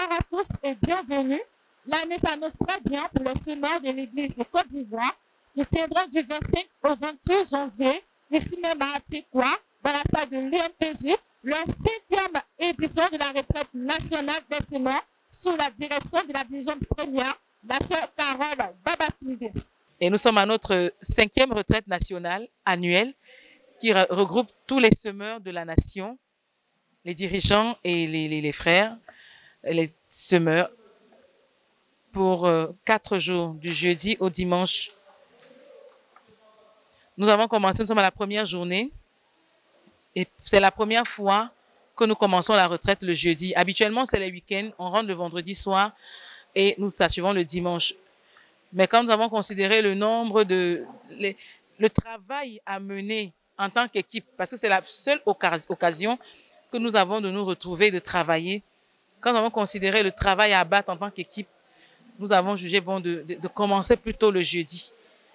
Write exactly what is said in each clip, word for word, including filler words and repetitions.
Bonsoir à tous et bienvenue. L'année s'annonce très bien pour les semeurs de l'église de Côte d'Ivoire qui tiendront du vingt-cinq au vingt-huit janvier, ici même à Atikwa, dans la salle de l'I M P J, leur cinquième édition de la retraite nationale des semeurs sous la direction de la dirigeante première, la sœur Carole Babatunde. Et nous sommes à notre cinquième retraite nationale annuelle qui re regroupe tous les semeurs de la nation, les dirigeants et les, les, les frères, les semeurs, pour euh, quatre jours, du jeudi au dimanche. Nous avons commencé, nous sommes à la première journée et c'est la première fois que nous commençons la retraite le jeudi. Habituellement, c'est les week-ends, on rentre le vendredi soir et nous s'achevons le dimanche. Mais quand nous avons considéré le nombre de... Les, le travail à mener en tant qu'équipe, parce que c'est la seule occasion que nous avons de nous retrouver, de travailler. Quand nous avons considéré le travail à abattre en tant qu'équipe, nous avons jugé bon de, de, de commencer plutôt le jeudi.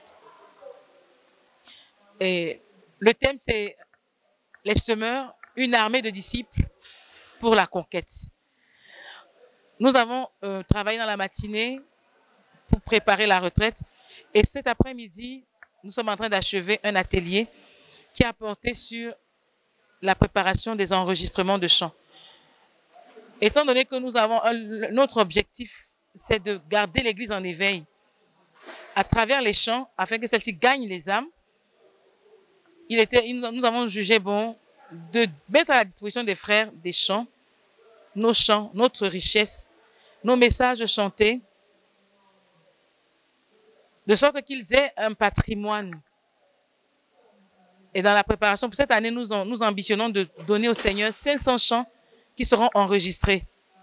Et le thème, c'est les semeurs, une armée de disciples pour la conquête. Nous avons euh, travaillé dans la matinée pour préparer la retraite. Et cet après-midi, nous sommes en train d'achever un atelier qui a porté sur la préparation des enregistrements de chants. Étant donné que nous avons un, notre objectif, c'est de garder l'Église en éveil à travers les chants, afin que celle-ci gagne les âmes, il était, nous avons jugé bon de mettre à la disposition des frères des chants, nos chants, notre richesse, nos messages chantés, de sorte qu'ils aient un patrimoine. Et dans la préparation pour cette année, nous, nous ambitionnons de donner au Seigneur cinq cents chants qui seront enregistrés.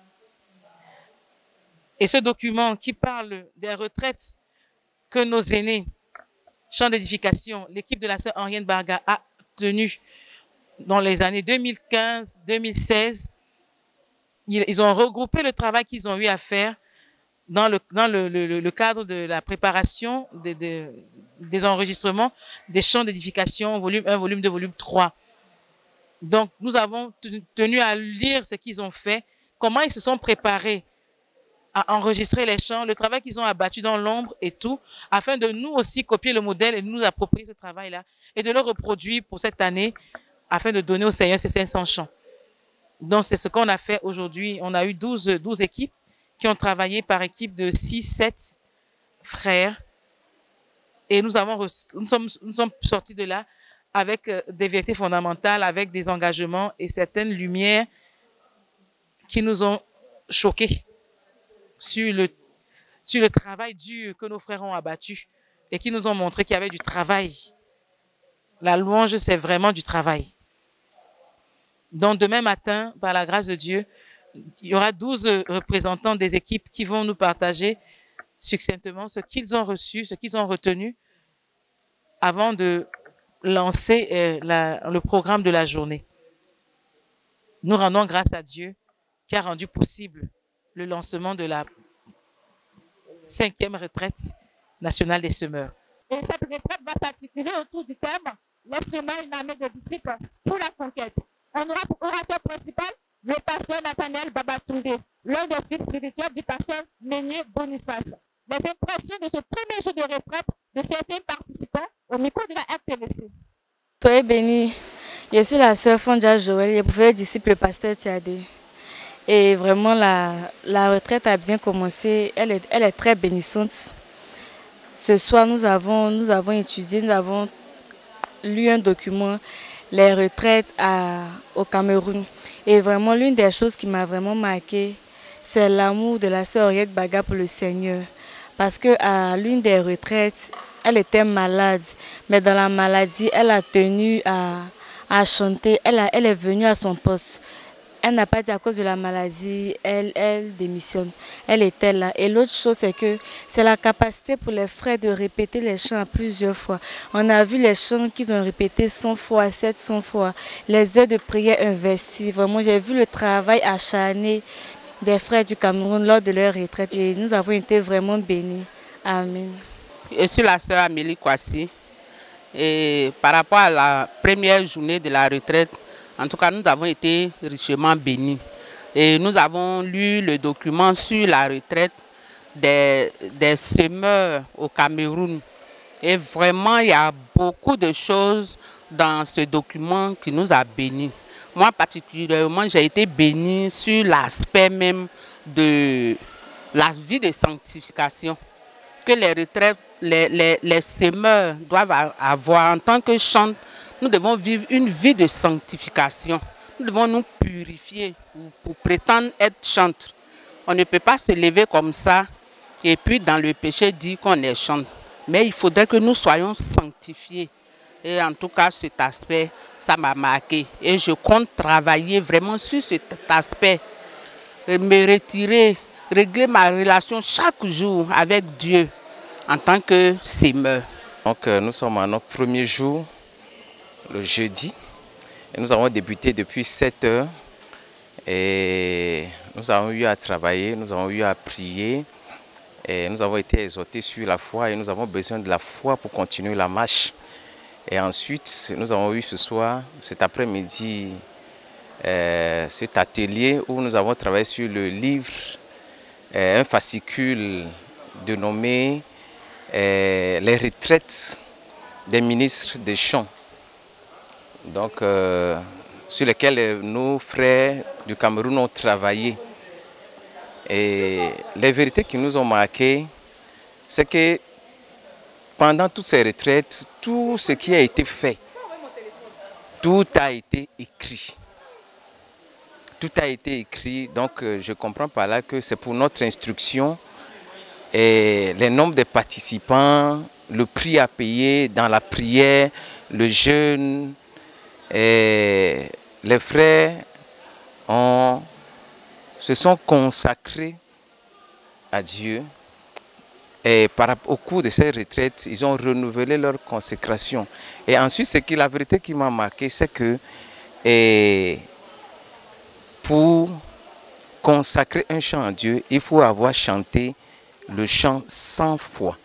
Et ce document qui parle des retraites que nos aînés, chants d'édification, l'équipe de la sœur Henriette Barga a tenu dans les années deux mille quinze deux mille seize, ils, ils ont regroupé le travail qu'ils ont eu à faire dans le, dans le, le, le cadre de la préparation de, de, des enregistrements des chants d'édification, volume un, volume deux, volume trois. Donc, nous avons tenu à lire ce qu'ils ont fait, comment ils se sont préparés à enregistrer les chants, le travail qu'ils ont abattu dans l'ombre et tout, afin de nous aussi copier le modèle et de nous approprier ce travail-là et de le reproduire pour cette année, afin de donner au Seigneur ces cinq cents chants. Donc, c'est ce qu'on a fait aujourd'hui. On a eu douze, douze équipes qui ont travaillé par équipe de six, sept frères. Et nous, avons reçu, nous, sommes, nous sommes sortis de là avec des vérités fondamentales, avec des engagements et certaines lumières qui nous ont choqués sur le, sur le travail dur que nos frères ont abattu et qui nous ont montré qu'il y avait du travail. La louange, c'est vraiment du travail. Donc, demain matin, par la grâce de Dieu, il y aura douze représentants des équipes qui vont nous partager succinctement ce qu'ils ont reçu, ce qu'ils ont retenu avant de lancer euh, la, le programme de la journée. Nous rendons grâce à Dieu qui a rendu possible le lancement de la cinquième retraite nationale des semeurs. Et cette retraite va s'articuler autour du thème « Les semeurs, une armée de disciples pour la conquête ». On aura pour orateur principal le pasteur Nathaniel Babatunde, l'un des fils spirituels du pasteur Meunier Boniface. Les impressions de ce premier jour de retraite de certains participants au micro de la R T V C. Soyez bénis. Je suis la sœur Fondia Joël, je suis disciple pasteur Tiadé. Et vraiment, la, la retraite a bien commencé. Elle est, elle est très bénissante. Ce soir, nous avons, nous avons étudié, nous avons lu un document, les retraites à, au Cameroun. Et vraiment, l'une des choses qui m'a vraiment marqué, c'est l'amour de la sœur Henriette Baga pour le Seigneur. Parce qu'à l'une des retraites, elle était malade. Mais dans la maladie, elle a tenu à, à chanter. Elle, a, elle est venue à son poste. Elle n'a pas dit à cause de la maladie, elle, elle démissionne. Elle était là. Et l'autre chose, c'est que c'est la capacité pour les frères de répéter les chants à plusieurs fois. On a vu les chants qu'ils ont répétés cent fois, sept cents fois. Les heures de prière investies. Vraiment, j'ai vu le travail acharné des frères du Cameroun lors de leur retraite. Et nous avons été vraiment bénis. Amen. Je suis la sœur Amélie Kwasi. Et par rapport à la première journée de la retraite, en tout cas, nous avons été richement bénis. Et nous avons lu le document sur la retraite des, des semeurs au Cameroun. Et vraiment, il y a beaucoup de choses dans ce document qui nous a bénis. Moi, particulièrement, j'ai été bénie sur l'aspect même de la vie de sanctification que les retraites, les, les, les semeurs doivent avoir. En tant que chantres, nous devons vivre une vie de sanctification. Nous devons nous purifier pour, pour prétendre être chantres. On ne peut pas se lever comme ça et puis dans le péché dire qu'on est chantre. Mais il faudrait que nous soyons sanctifiés. Et en tout cas, cet aspect, ça m'a marqué. Et je compte travailler vraiment sur cet aspect. Me retirer, régler ma relation chaque jour avec Dieu en tant que semeur. Donc nous sommes à notre premier jour, le jeudi. Et nous avons débuté depuis sept heures. Et nous avons eu à travailler, nous avons eu à prier. Et nous avons été exhortés sur la foi et nous avons besoin de la foi pour continuer la marche. Et ensuite, nous avons eu ce soir, cet après-midi, euh, cet atelier où nous avons travaillé sur le livre, euh, un fascicule dénommé euh, Les retraites des ministres des champs. Donc, euh, sur lesquels nos frères du Cameroun ont travaillé. Et les vérités qui nous ont marquées, c'est que pendant toutes ces retraites, tout ce qui a été fait, tout a été écrit. Tout a été écrit, donc je comprends par là que c'est pour notre instruction. Et les nombres des participants, le prix à payer dans la prière, le jeûne, et les frères ont, se sont consacrés à Dieu. Et par, au cours de ces retraites, ils ont renouvelé leur consécration. Et ensuite, ce qui, la vérité qui m'a marqué, c'est que et pour consacrer un chant à Dieu, il faut avoir chanté le chant cent fois.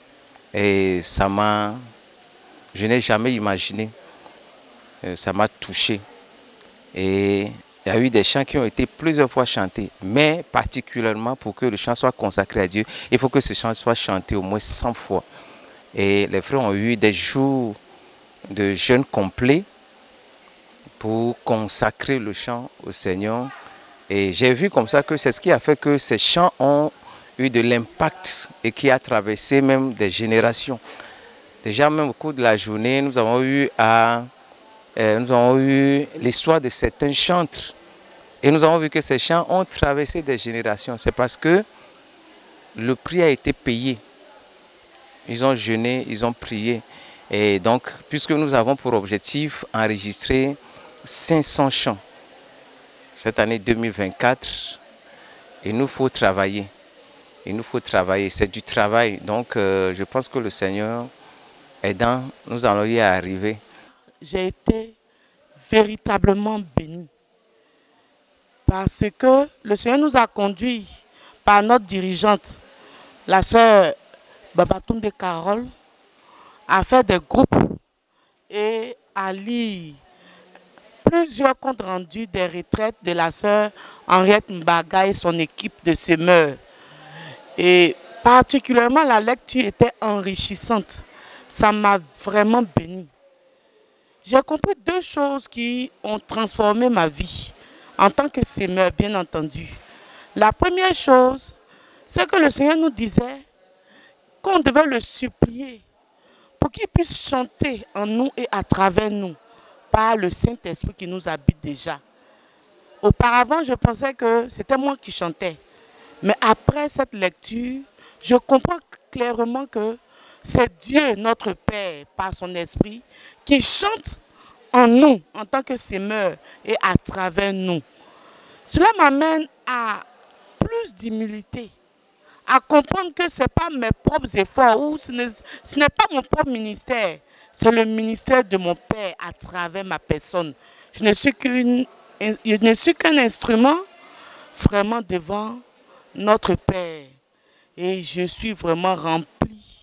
Et ça m'a, je n'ai jamais imaginé, ça m'a touché. Et il y a eu des chants qui ont été plusieurs fois chantés, mais particulièrement pour que le chant soit consacré à Dieu, il faut que ce chant soit chanté au moins cent fois. Et les frères ont eu des jours de jeûne complet pour consacrer le chant au Seigneur. Et j'ai vu comme ça que c'est ce qui a fait que ces chants ont eu de l'impact et qui a traversé même des générations. Déjà même au cours de la journée, nous avons eu à... Nous avons eu l'histoire de certains chantres et nous avons vu que ces chants ont traversé des générations. C'est parce que le prix a été payé. Ils ont jeûné, ils ont prié. Et donc, puisque nous avons pour objectif enregistrer cinq cents chants cette année deux mille vingt-quatre, il nous faut travailler. Il nous faut travailler. C'est du travail. Donc, euh, je pense que le Seigneur aidant, nous allons y arriver. J'ai été véritablement béni parce que le Seigneur nous a conduits par notre dirigeante, la sœur Babatunde Carole, à faire des groupes et à lire plusieurs comptes rendus des retraites de la sœur Henriette Mbaga et son équipe de semeurs. Et particulièrement la lecture était enrichissante. Ça m'a vraiment béni. J'ai compris deux choses qui ont transformé ma vie en tant que semeur, bien entendu. La première chose, c'est que le Seigneur nous disait qu'on devait le supplier pour qu'il puisse chanter en nous et à travers nous par le Saint-Esprit qui nous habite déjà. Auparavant, je pensais que c'était moi qui chantais. Mais après cette lecture, je comprends clairement que c'est Dieu, notre Père, par son Esprit, qui chante en nous, en tant que semeurs, et à travers nous. Cela m'amène à plus d'humilité, à comprendre que ce n'est pas mes propres efforts, ou ce n'est pas mon propre ministère, c'est le ministère de mon Père à travers ma personne. Je ne suis qu'une, je ne suis qu'un instrument vraiment devant notre Père. Et je suis vraiment remplie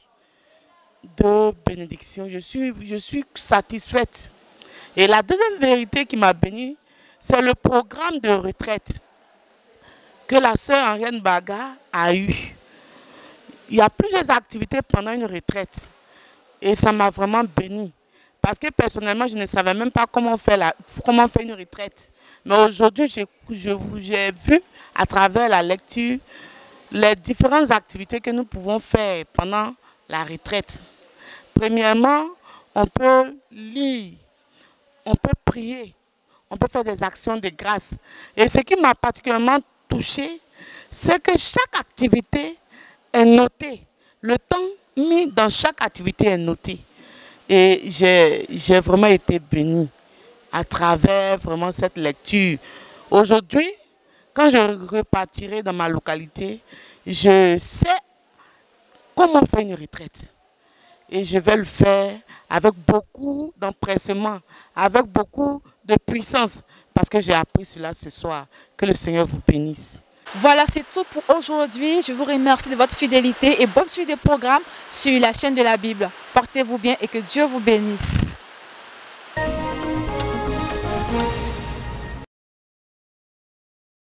de bénédictions. Je suis, je suis satisfaite. Et la deuxième vérité qui m'a bénie, c'est le programme de retraite. que la sœur Henriette Baga a eues. Il y a plusieurs activités pendant une retraite et ça m'a vraiment béni. Parce que personnellement, je ne savais même pas comment faire, la, comment faire une retraite. Mais aujourd'hui, j'ai vu à travers la lecture les différentes activités que nous pouvons faire pendant la retraite. Premièrement, on peut lire, on peut prier, on peut faire des actions de grâce. Et ce qui m'a particulièrement touchée, c'est que chaque activité est notée. Le temps mis dans chaque activité est noté. Et j'ai vraiment été bénie à travers vraiment cette lecture. Aujourd'hui, quand je repartirai dans ma localité, je sais comment faire une retraite. Et je vais le faire avec beaucoup d'empressement, avec beaucoup de puissance, parce que j'ai appris cela ce soir. Que le Seigneur vous bénisse. Voilà, c'est tout pour aujourd'hui. Je vous remercie de votre fidélité et bonne suite des programmes sur la chaîne de la Bible. Portez-vous bien et que Dieu vous bénisse.